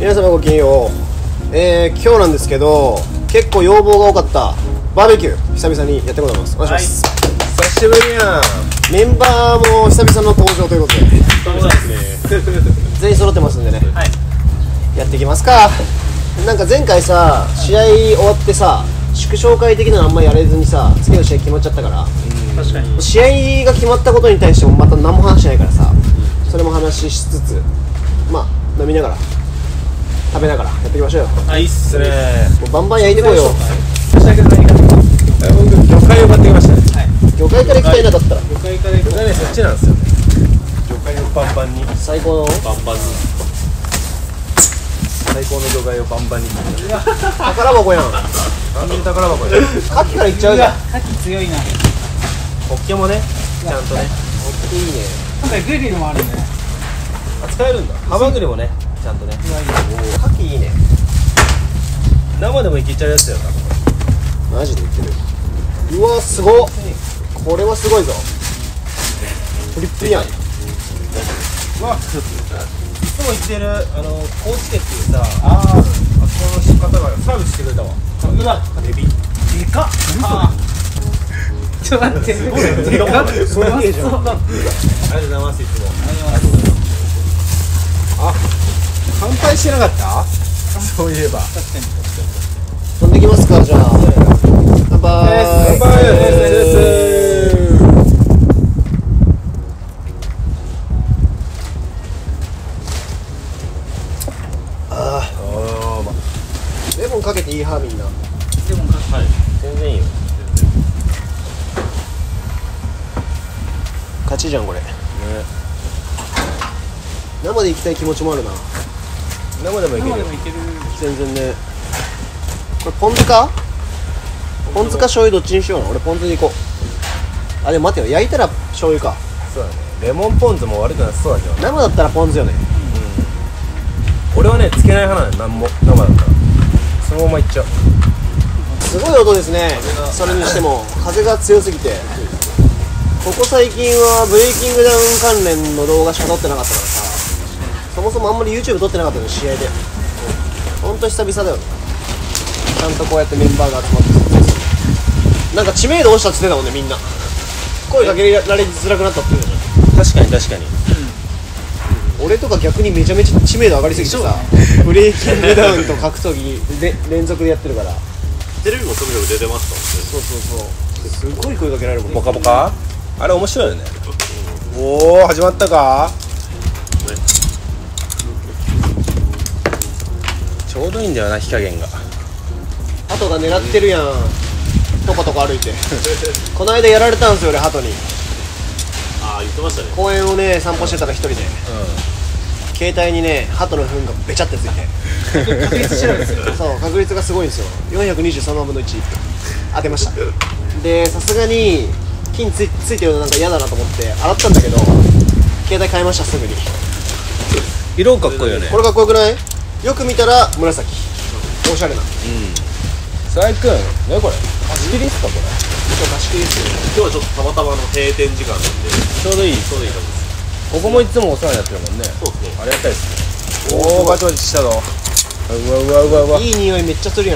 皆様ごきげんよう。今日なんですけど、結構要望が多かったバーベキュー久々にやっていこうと思います。お願いします。 久しぶりやん。 メンバーも久々の登場ということでそうですね。 全員揃ってますんでね、 はい。 やっていきますか。なんか前回さ、試合終わってさ、祝勝会的なのあんまりやれずにさ、次の試合決まっちゃったから、 確かに。 試合が決まったことに対してもまた何も話しないからさ、それも話しつつ、まあ飲みながら食べながらやっていきましょうよ。 あ、いいっすね。 もうバンバン焼いてこいよ。 僕魚介を買ってきましたね。 魚介から行きたいなかったら魚介から。魚介ね、そっちなんですよね。魚介をバンバンに。 最高のバンバンに。最高の魚介をバンバンに。 宝箱やん。 完全に宝箱や。 牡蠣から行っちゃうじゃん。 牡蠣強いな。 ホッケもね、ちゃんとね。 いいね。 今回グリルもあるんでね。 使えるんだ。ハマグリもね、ちゃんとね。 牡蠣いいね。 生でもいけちゃうやつだよな。 マジで言ってる。うわすごっ。これはすごいぞ。プリップリやん。 うわ、いつも言ってる高知家っていうさ、 ああそこの方がサービスしてくれたわ。 本当だ。 エビ。 でかっ。ちょっと待って。すごい。でかっ。 そういう系じゃん。 ありがとうございます。いつも。あ、乾杯してなかった？そういえば。 確かに。 飛んできますか。じゃあ乾杯。 乾杯。 あーレモンかけていい派みんな。 でもはい。全然いいよ。 勝ちじゃんこれ。生で行きたい気持ちもあるな。 生でもいけるよ生でも。いける。 全然ね。これポン酢かポン酢か醤油どっちにしような。俺ポン酢でいこう。あでも待てよ、焼いたら醤油か。 そうだね。レモンポン酢も悪くなさそうだけど。 生だったらポン酢よね。 俺はね、つけない派なのよ。なんも生だったら。そのままいっちゃう。 すごい音ですね。それにしても風が強すぎて、ここ最近はブレイキングダウン関連の動画しか撮ってなかったからさ、そもそもあんまり YouTube 撮ってなかったの試合で。ほんと久々だよね。ちゃんとこうやってメンバーが集まってなんか知名度落ちたって言ってたもんね。みんな声かけられづらくなったって言うじゃん。 確かに確かに。 俺とか逆にめちゃめちゃ知名度上がりすぎてさ、ブレイキングダウンと格闘技で連続でやってるから。 テレビも時々出てましたそうそうそう、すごい声かけられるもん。 ポカポカ？あれ面白いよね。おお、始まったか？ちょうどいいんだよな、火加減が。 鳩が狙ってるやん。とことこ歩いてこの間やられたんですよ俺、鳩に。 ああ言ってましたね。 公園をね散歩してたら一人で携帯にね鳩の糞がべちゃってついて確率してるんですよ。 そう、確率がすごいんですよ。423万分の1当てました。でさすがに菌ついてるのなんか嫌だなと思って洗ったんだけど、携帯変えました。すぐに。 色かっこいいよね。 これかっこよくない？よく見たら紫、おしゃれな。 佐伯くん、何これ？貸し切りっすかこれ？ 今日貸し切りですよ。 今日はちょっとたまたまの閉店時間なんでちょうどいい。 ちょうどいい感じです。 ここもいつもお世話になってるもんね。 そうですね。 ありがたいですね。おお、バチバチしたぞ。うわうわうわうわ。 いい匂いめっちゃするやん。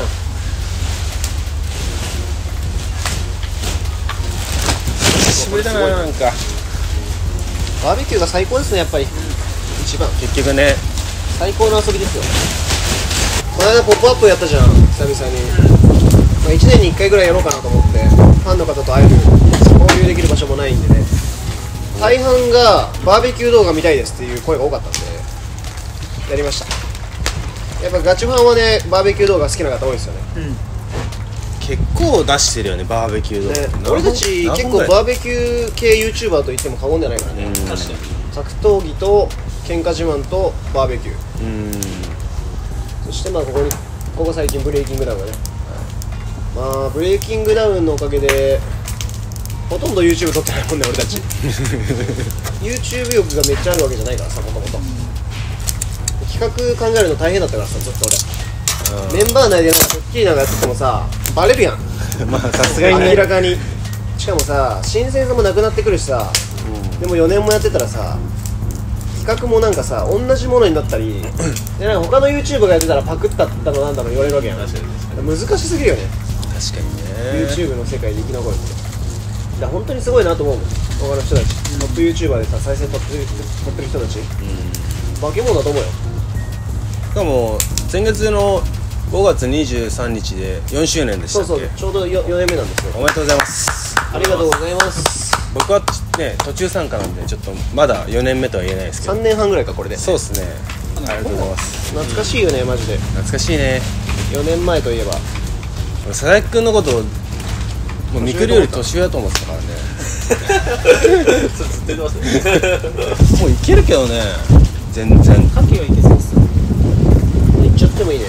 久しぶりだな、なんか。 バーベキューが最高ですね、やっぱり。一番結局ね。 最高の遊びですよ。この間ポップアップやったじゃん、久々に。まあ、1年に1回ぐらいやろうかなと思って、ファンの方と会える、交流できる場所もないんでね。大半がバーベキュー動画見たいですっていう声が多かったんでやりました。やっぱガチファンはね、バーベキュー動画好きな方多いですよね。 結構出してるよね、バーベキュー動画。 俺たち結構バーベキュー系 YouTuber と言っても過言ではないからね。 確かに。 格闘技と喧嘩自慢とバーベキュー、そしてまあここ最近ブレイキングダウンがね、まあブレイキングダウンのおかげでほとんど YouTube 撮ってないもんね俺たちYouTube 欲がめっちゃあるわけじゃないからさ、もともと企画考えるの大変だったからさ、ずっと俺メンバー内でなんかドッキリなんかやっててもさバレるやんまあさすがにね。 明らかに。しかもさ新鮮さもなくなってくるしさ、でも4年もやってたらさ企画もなんかさ同じものになったりでなんか他の YouTuber がやってたらパクっただのなんだの言われるわけやん。 確かに難しすぎるよね、 確かにね。 YouTube の世界で生き残るって。だから本当にすごいなと思うもん他の人たち、トップ YouTuber でさ再生取ってる人たち、化け物だと思うよ。 しかも先月の5月23日で4周年でしたっけ。 そうそう、ちょうど4年目なんですよ。 おめでとうございます。 ありがとうございます。 僕はね途中参加なんでちょっとまだ4年目とは言えないですけど。 3年半ぐらいかこれで。 そうですね。ありがとうございます。 懐かしいよねマジで。 懐かしいね。 4年前といえば佐々木くんのことをもうミクルより年上だと思ってたからね。 ずっと言ってますね。 もういけるけどね全然。 カキはいけそうっす。 行っちゃってもいいね。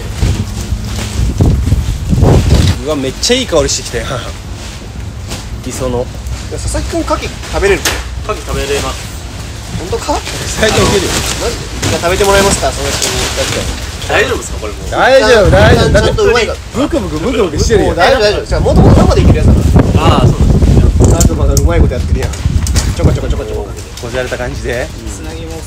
うわめっちゃいい香りしてきたよ磯の。 佐々木くん牡蠣食べれるってカキ食べれます。 本当か？ 最近いけるよ。 マジで？じゃあ食べてもらえますかその人に。 大丈夫ですかこれもう。 大丈夫大丈夫。だってちゃんとうまいからブクブクブクブクしてるよ。 もう大丈夫大丈夫。じゃあもともと生でいけるやつだかああそうですね。 ら。あとまだうまいことやってるやん。ちょこちょこちょこちょこ。 こじゃれた感じで。 つなぎます。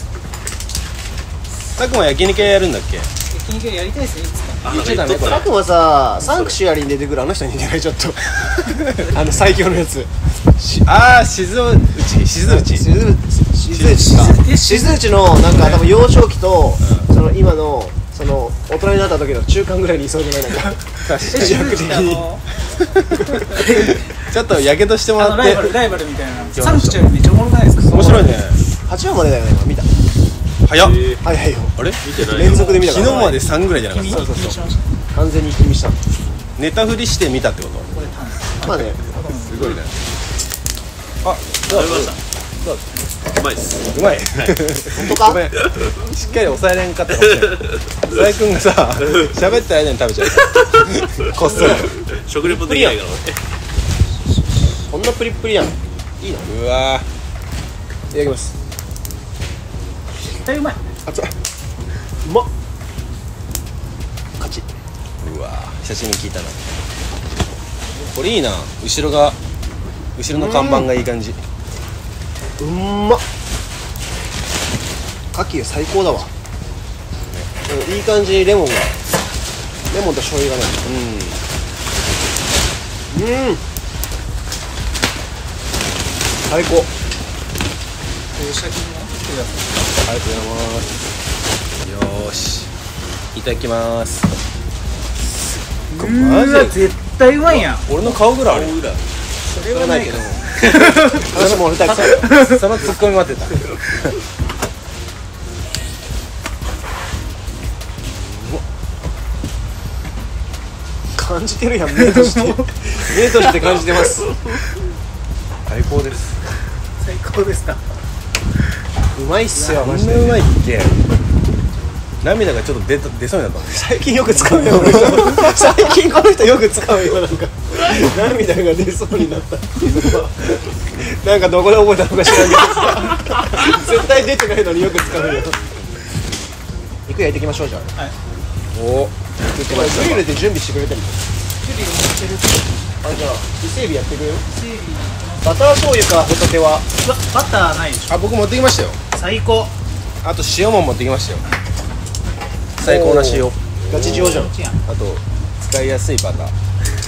たくも焼肉屋やるんだっけ。 焼肉やりたいですねいつか。 言っちゃダメこれ。 たくまさサンクシュアリに出てくるあの人に似てないちょっと。最強のやつ。 ああ静内静内。 静内か。静内のなんか多分幼少期とその今のその大人になった時の中間ぐらいにいそうじゃないなんか。 確かにシューってちょっとやけどしてもらって。 ライバルみたいな。サンクチュアリめっちゃおもろくないですか。 面白いね。 8話までだよね今見た。 早っ。 早いよ。 あれ見てない。 連続で見たから。 昨日まで3ぐらいじゃなかっ君た。 気にしました。 完全に一気見した。 ネタ振りして見たってこと。 これタン。 まあね。 すごいね。あ食べました。うまいっす。 うまい。 本当か？ ごめんしっかり抑えれんかったかもしれない。佐々木くんがさ喋った間に食べちゃう。こっそり。 食レポできないからね。 こんなプリップリやん。いいな。 うわいただきます。 絶対うまい。 熱いうまっ。勝ち。 うわ久しぶりに聞いたな。これいいな。後ろの看板がいい感じ。 うんまっ。牡蠣最高だわ。いい感じにレモンと醤油がない。最高。 シャキもありがとうございます。よーしいただきます。マジで絶対うまいやん。 俺の顔ぐらいある。 それはないけど。 話も俺たちそのツッコミ待ってた。 感じてるやん目として感じてます。 最高です。 最高ですか。 うまいっすよこマジで。 んなうまいっけ。涙がちょっと出そうになったもん。 最近よく使うよこの人。最近この人よく使うよなんか涙が出そうになったっていうのはなんかどこで覚えたのか知らんけどさ絶対出てないのによく使うよ。肉焼いていきましょうじゃあ。 はい。 おこれグリルで準備してくれてるの？ 準備してる。 あじゃあ伊勢海老やってくれよ。 整理。 バター醤油かホタテは。 バターないでしょ。 あ僕持ってきましたよ。 最高。 あと塩も持ってきましたよ。最高な塩。 ガチ塩じゃん。 こっちやん。 あと使いやすいバター。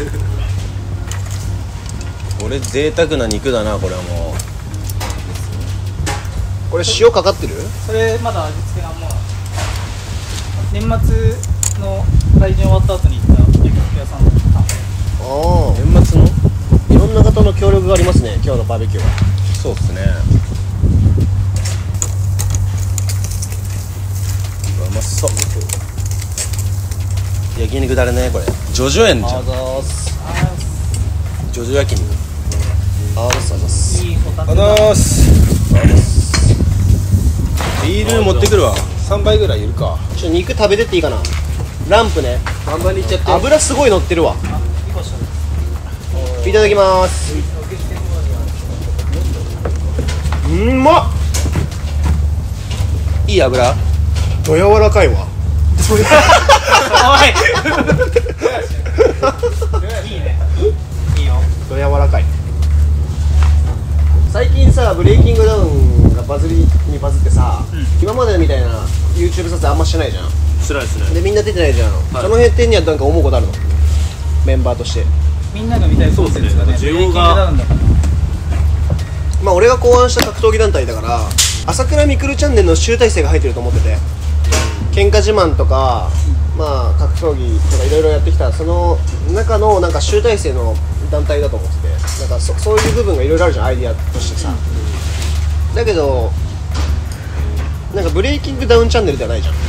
これ贅沢な肉だなこれはもう。 これ塩かかってる？ それまだ味付けなんも。年末の来年終わった後に行った焼肉屋さんのタン。 ああ年末のいろんな方の協力がありますね今日のバーベキューは。 そうっすね。うまそう。焼肉だれねこれ。ジョジョ園じゃん。 ざーす。 ジョジョ焼肉。 あざっす。 いいホタテあだ。 ざーす。ビール持ってくるわ。3杯ぐらいいるか。 ちょっと肉食べてっていいかな。ランプね。 バンバンにいっちゃって。 油すごい乗ってるわ。 あ、いいかしら。 いただきます。うんまっ。 いい油。 ど柔らかいわ。 おい。いいね。いいよ。 ど柔らかい。最近さブレイキングダウンがバズりににバズってさ、 うん今までみたいな YouTube 撮影あんましてないじゃん。 しないですね。 でみんな出てないじゃん、 はいその辺点にはなんか思うことあるの、メンバーとして。 みんなが見たいコンテンツがね、 そうですね需要がブレイキングダウンだから。 まあ俺が考案した格闘技団体だから朝倉未来チャンネルの集大成が入ってると思ってて、喧嘩自慢とか、まあ格闘技とかいろいろやってきたその中のなんか集大成の団体だと思ってて、なんかそういう部分がいろいろあるじゃん、アイディアとしてさ、だけどなんかブレイキングダウンチャンネルではないじゃん。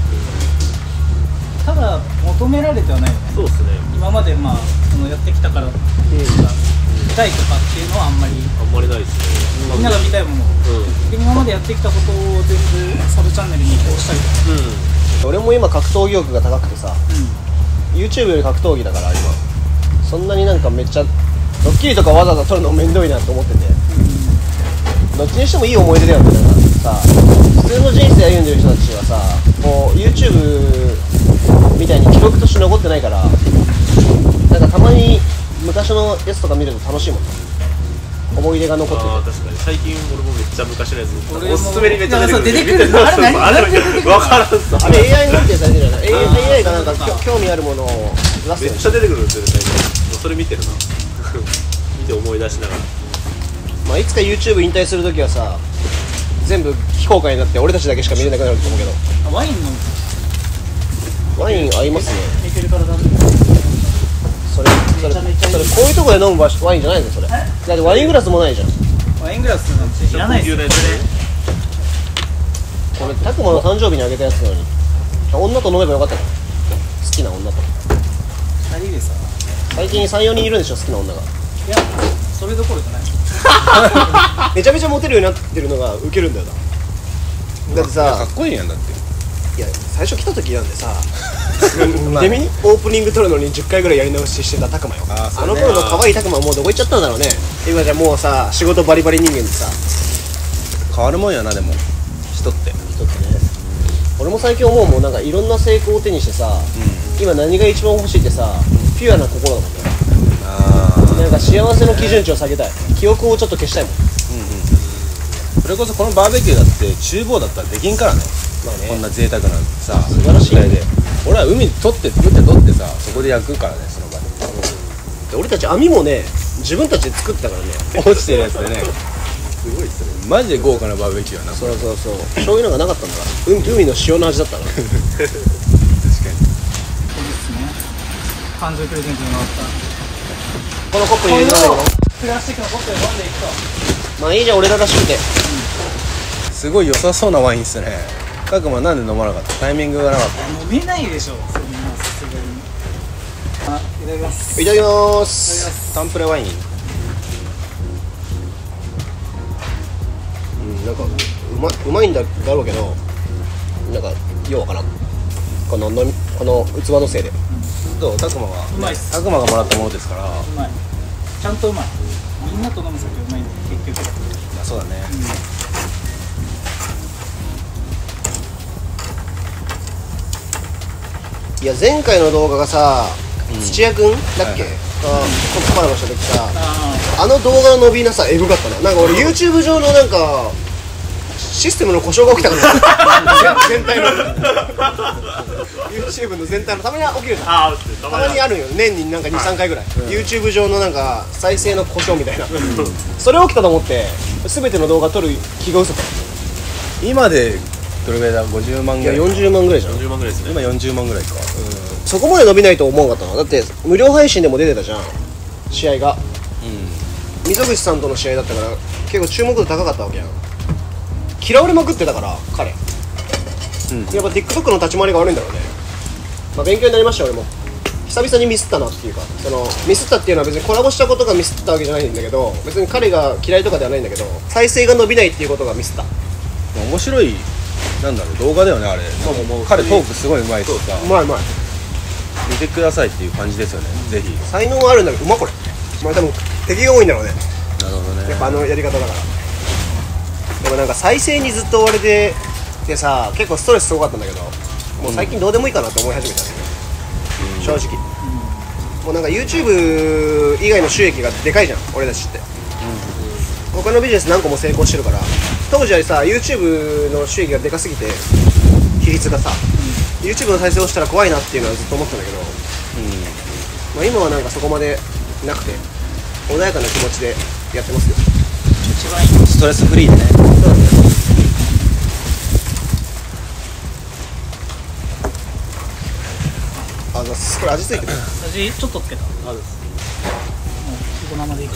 ただ求められてはないよね。 そうですね。 今までまあそのやってきたから見たいとかっていうのはあんまりあんまりないですね。 みんなが見たいもので今までやってきたことを全部サブチャンネルに移行したりとか。 俺も今格闘技欲が高くてさ、YouTube より格闘技だから今そんなになんかめっちゃドッキリとかわざわざ撮るの面倒いなと思ってて、どっちにしてもいい思い出だよね。なんかさ、普通の人生歩んでる人たちはさ、もう YouTube みたいに記録として残ってないから、なんかたまに昔のやつとか見ると楽しいもんね、思い出が残ってて。 ああ確かに最近俺もめっちゃ昔のやつ俺もおすすめにめっちゃそう出てくる見てるあれ何あれなんで出てくる分からんすあれ AI 判定されてるよね。 あ AI がなんかそうか興味あるものを出すよね。 めっちゃ出てくるんですよね最近。もうそれ見てるな見て思い出しながら。 まあ、いつか YouTube 引退するときはさ、全部非公開になって俺たちだけしか見れなくなると思うけど、 ワインのワイン合いますね。 見てるからだってそれこういうとこで飲むワインじゃないのそれ。だってワイングラスもないじゃん。 ワイングラスなんていらないですよね。 これタクマの誕生日にあげたやつなのに、女と飲めばよかったの。好きな女と。 2人でさ、 最近 3,4 人いるんでしょ、好きな女が。 いやそれどころじゃない。 めちゃめちゃモテるようになってるのがウケるんだよな。だってさ、 かっこいいやんだっていや最初来た時なんでさデミにオープニング撮るのに10回ぐらいやり直ししてたタクマよ。あの頃の可愛いタクマはもうどこ行っちゃったんだろうね。今じゃもうさ、仕事バリバリ人間でさ。 変わるもんやな。でも人って人ってね、俺も最近思うもん、なんかいろんな成功を手にしてさ、今何が一番欲しいってさ、ピュアな心だもんね。なんか幸せの基準値を下げたい、記憶をちょっと消したいもん。 それこそこのバーベキューだって厨房だったらできんからね。 まあね、 こんな贅沢なさ素晴らしいね。 で俺は海取って作って取ってさ、そこで焼くからね、その場で。 で俺たち網もね自分たちで作ってたからね。 落ちてるやつでね、すごいっすね。マジで豪華なバーベキューやな。 そう醤油なんかなかったんだから、海の塩の味だったから確かに。 そうですね。誕生日プレゼントにもらったこのコップにこれ入れてないけをプラスチックのコップで飲んでいくとど、まあいいじゃん俺ららしくて。 すごい良さそうなワインっすね。たくまなんで飲まなかった？タイミングがなかった。 飲めないでしょ、そんなさすがに。あ、いただきます。 いただきますタンプレワイン。 なんかうまいんだろうけど、なんかようわからん、この器のせいで。 どう？たくまはうまいっす。 たくまがもらったものですから。 うまい。ちゃんとうまい。みんなと飲む酒うまいんだよ、結局。 まあそうだね。 いや前回の動画がさ、土屋くんだっけ、 はいコラボした時さ、 ああの動画の伸びなさエグかったな。なんか俺 YouTube 上のなんかシステムの故障が起きたから全体のYouTube の全体のたまには起きるじゃん。 ああたたまにあるよ、年になんか 2,3 回ぐらい、YouTube 上のなんか再生の故障みたいな、それ起きたと思って全ての動画撮る気が嘘か。 今でどれぐらいだ？50万いやぐらい。 40万ぐらいじゃん。 40万ぐらいですね。 今40万ぐらいか。 そこまで伸びないと思わなかったな。だって無料配信でも出てたじゃん、試合が。溝口さんとの試合だったから結構注目度高かったわけやん。嫌われまくってたから彼、やっぱ TikTok の立ち回りが悪いんだろうね。まあ勉強になりましたよ俺も。久々にミスったなっていうか、そのミスったっていうのは別にコラボしたことがミスったわけじゃないんだけど、別に彼が嫌いとかではないんだけど、再生が伸びないっていうことがミスった。 面白い、なんだろう、動画だよねあれ。 もう彼トークすごい上手いしさ、 うまいうまい。 見てくださいっていう感じですよね。ぜひ。 才能はあるんだけど、うまこれ。まあ多分敵が多いんだろうね、 なるほどね。 やっぱあのやり方だから。でもなんか再生にずっと追われててさ、結構ストレスすごかったんだけど、もう最近どうでもいいかなって思い始めたね、正直。もうなんか YouTube 以外の収益がでかいじゃん俺たちって。他のビジネス何個も成功してるから、 当時はさ YouTube の収益がでかすぎて比率がさ、YouTube の再生をしたら怖いなっていうのはずっと思ってたんだけど、まあ、今はなんかそこまでなくて穏やかな気持ちでやってますよ。 一番いい。 ストレスフリーでね。 そうだね。あ、これ味付いてる。 味ちょっとつけた。 あるこのままでいく。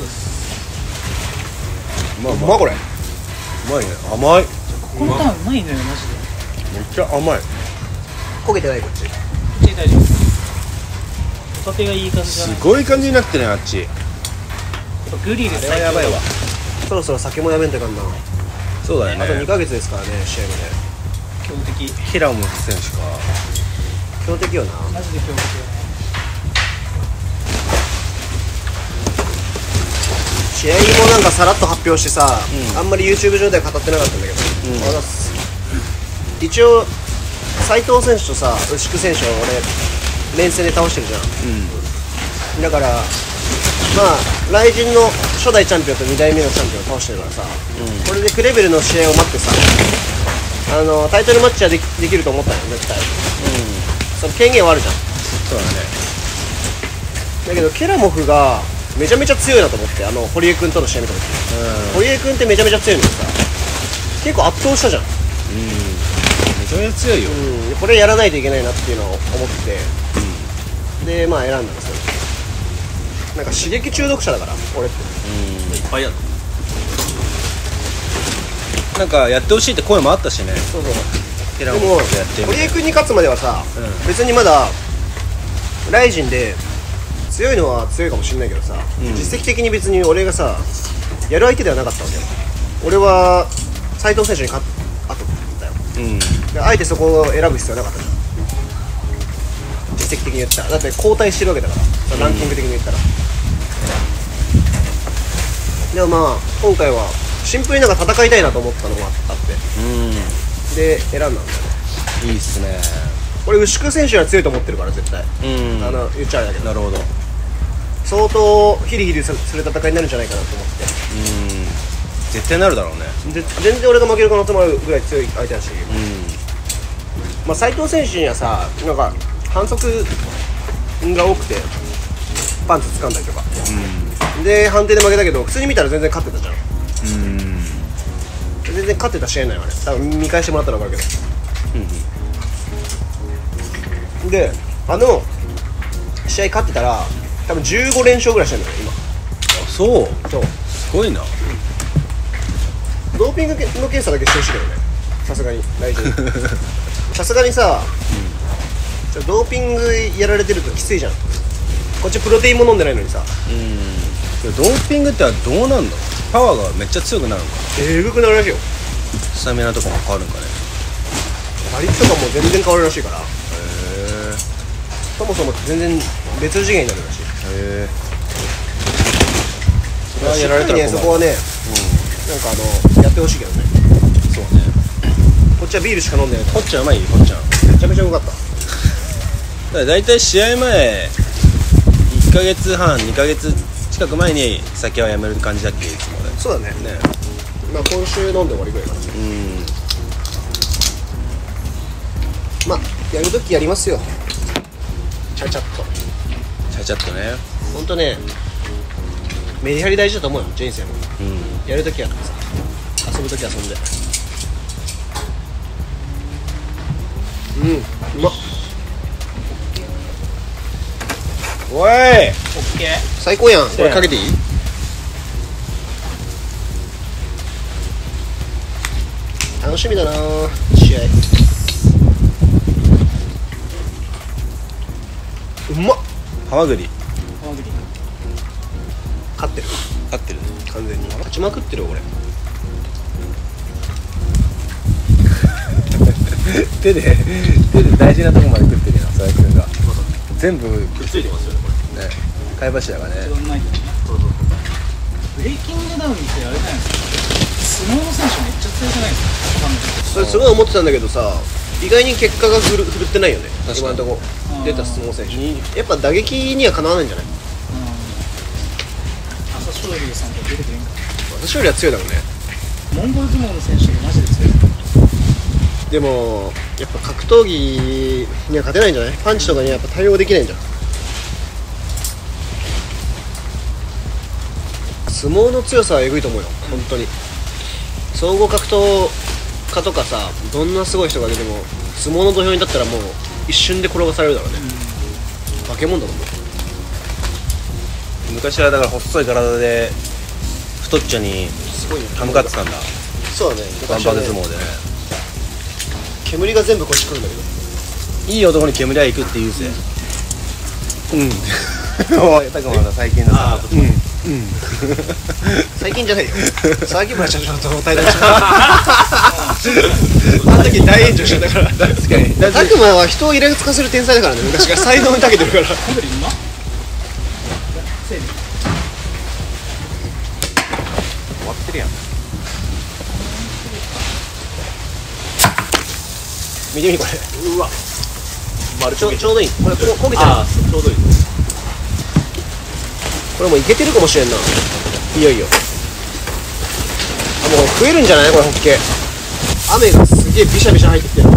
まあうまこれ。 うまいね。甘い。 このターンうまいのよマジで。 めっちゃ甘い。 焦げてないこっち。 こっち大丈夫。ホタテがいい感じじゃない。 すごい感じになってね、あっち。 グリルあれはやばいわ。 そろそろ酒もやめんといかんな。 そうだよあと2 ね。 ヶ月ですからね、試合まで。 強敵。 平野選手か。 強敵よな。 マジで強敵だね。 試合もなんかさらっと発表してさ、あんまり YouTube 上では語ってなかったんだけど、一応斉藤選手とさ牛久選手を俺連戦で倒してるじゃん、だからまあ雷神の初代チャンピオンと2代目のチャンピオンを倒してるからさ、これでクレベルの試合を待ってさタイトルマッチはできると思ったよ絶対、その権限はあるじゃん。 そうだね。 だけどケラモフがめちゃめちゃ強いなと思って、堀江君との試合見た時、堀江君ってめちゃめちゃ強いのにさ結構圧倒したじゃん。 めちゃめちゃ強いよ。 これやらないといけないなっていうのを思ってて、でまあ選んだんですよ。なんか刺激中毒者だから俺っていっぱいやるなんかやってほしいって声もあったしね。 そうそう。 平野でもやってみ堀江君に勝つまではさ、別にまだライジンで強いのは強いかもしれないけどさ、実績的に別に俺がさやる相手ではなかったわけよ。俺は斉藤選手に勝ったんだよ。であえてそこを選ぶ必要はなかったじゃん。実績的に言ったらだって交代してるわけだから、ランキング的に言ったら。でもまあ今回はシンプルになんか戦いたいなと思ったのがあってで選んだんだよね。 いいっすね。 俺牛久選手は強いと思ってるから絶対、言っちゃあれだけどなるほど。 相当ヒリヒリする戦いになるんじゃないかなと思って、 絶対なるだろうね。 で全然俺が負ける可能性もあるぐらい強い相手だし、まあ、斉藤選手にはさなんか反則が多くてパンツ掴んだりとか、で判定で負けたけど普通に見たら全然勝ってたじゃん。全然勝ってた試合ないよあれ。多分見返してもらったら分かるけど、で試合勝ってたら多分15連勝ぐらいしてるんだよ今。 そうそうすごいな。 ドーピングの検査だけしてほしいけどね、さすがに大事にさすがにさ、ドーピングやられてるときついじゃん。こっちプロテインも飲んでないのにさ。 ドーピングってどうなんの？パワーがめっちゃ強くなるのかな。 えぐくなるらしいよ。 スタミナとかも変わるんかね。 打率とかも全然変わるらしいから、そもそも全然別次元になるらしい。それはやられたら困る。そこはね、なんかやってほしいけどね。 そうね。 こっちはビールしか飲んでないからこっちゃうまいよ、こっちゃん。 めちゃめちゃうまかった。 だから大体試合前1ヶ月半2ヶ月近く前に酒はやめる感じだっけいつもね。 そうだね。まあ今週飲んで終わりぐらいかな。まあやるときやりますよ。ちゃちゃっと。 ちゃちゃっとね。 ほんとね、メリハリ大事だと思うよ人生も。やるときはさ、遊ぶとき遊んで。うまっ。 おいオッケー。 最高やん。これかけていい？楽しみだな試合。うまっ。 ハマグリ勝ってる勝ってる。 完全に勝ちまくってるよ俺。 手で大事なとこまで食ってるよ佐々木君が。全部くっついてますよねこれね、貝柱がね。 うまいけどね。ブレイキングダウンってあれじゃないですか、相撲の選手めっちゃ強くないですか。 それすごい思ってたんだけどさ、意外に結果が振るってないよね確かに今のとこ出た相撲選手。やっぱ打撃にはかなわないんじゃない？ 朝青龍さんと出てくれんか。 私よりは強いだろうね。 モンゴル相撲の選手がマジで強い。 でもやっぱ格闘技には勝てないんじゃない？パンチとかにはやっぱ対応できないんじゃん。相撲の強さはえぐいと思うよ、本当に。総合格闘家とかさ、どんなすごい人が出ても相撲の土俵に立ったらもう一瞬で転がされるだろうね、化け物だと思う。 昔はだから細い体で太っちょにすごいよ、 歯向かってたんだ。 そうだね、 バン昔はねパーで相撲でね。 煙が全部こっち来るんだけど、 いい男に煙は行くって言うぜ。おい、たくまの最近のさ、 最近じゃないよ沢木村社長と対談したあの時大炎上してたから。 確かに。 たくまは人をイラつかせる天才だからね、昔から才能に長けてるから。 コンベリうまっ。せいで終わってるやん。 見てみこれ、 うわ丸ちょうどいい、これ焦げてる。 ああちょうどいい。 これもういけてるかもしれんな。いよいよ、あ、もう食えるんじゃないこれ、ホッケ。雨がすげえビシャビシャ入ってきてる。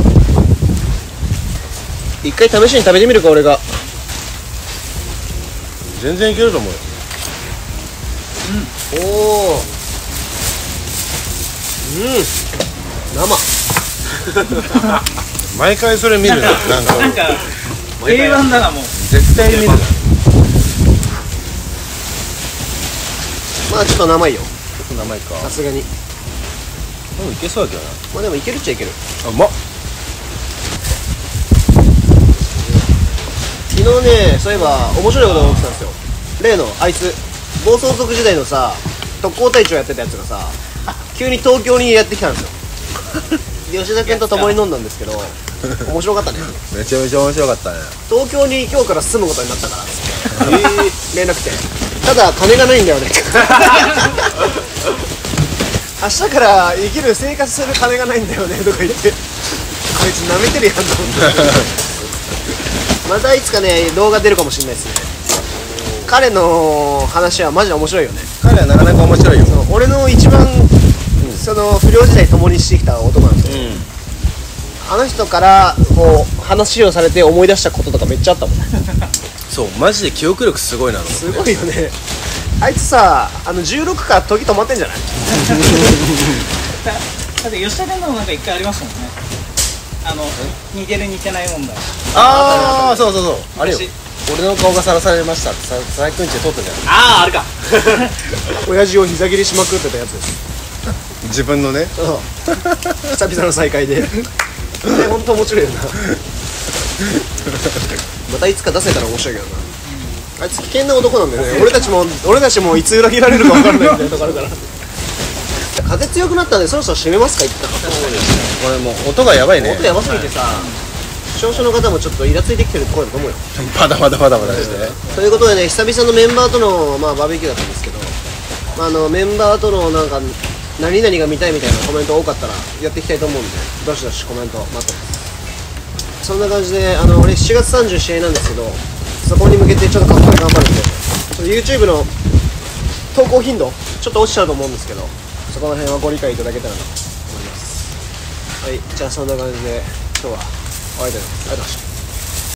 一回試しに食べてみるか、俺が。 全然いけると思うよ。 おお、生。 毎回それ見るな。なんかなんか定番だな、もう。 絶対見るな。 まあちょっと生いよ、 ちょっと名前か。 さすがに。 でもいけそうだけどな。 まあでもいけるっちゃいける。 あ、うまっ。 昨日ね、そういえば面白いことが起きたんですよ。例のあいつ、暴走族時代のさ、特攻隊長やってたやつがさ、急に東京にやってきたんですよ。で吉田君と共に飲んだんですけど、面白かったね。 めちゃめちゃ面白かったね。 東京に今日から住むことになったからっつって連絡来て、ただ金がないんだよねって明日から生きる生活する金がないんだよねとか言って、こいつ舐めてるやんと思ってまたいつかね動画出るかもしれないですね。彼の話はマジで面白いよね。 彼はなかなか面白いよ。 そう、俺の一番、その不良時代共にしてきた男なんですよ、あの人からこう話をされて思い出したこととかめっちゃあったもんそう、マジで記憶力すごいなの。 すごいよね。あいつさ、16から時止まってんじゃないだって吉田君のもなんか一回ありましたもんね。似てる似てない問題。 ああ、そうそうそう。あれよ昔。 俺の顔がさらされましたって佐々木くんちで撮ったじゃん。 あああるか親父を膝切りしまくってたやつです自分のね。 久々の再会で本当面白いよなまたいつか出せたら面白いけどな、あいつ危険な男なんでね、俺たちもいつ裏切られるか分からないみたいなとこあるから風強くなったんでそろそろ閉めますか、一旦。 これもう音がやばいね。 音やばすぎてさ、視聴者の方もちょっとイラついてきてる声だと思うよ。 まだまだまだまだですね。 ということでね、久々のメンバーとの、バーベキューだったんですけど、メンバーとのなんか何々が見たいみたいなコメント多かったらやっていきたいと思うんで、どしどしコメント待ってます。そんな感じで俺7月30試合なんですけど、そこに向けてちょっと頑張るんで、ちょっと YouTube の投稿頻度ちょっと落ちちゃうと思うんですけど、そこの辺はご理解いただけたらなと思います。はい、じゃあそんな感じで今日は終わりたいと思います。ありがとうございました。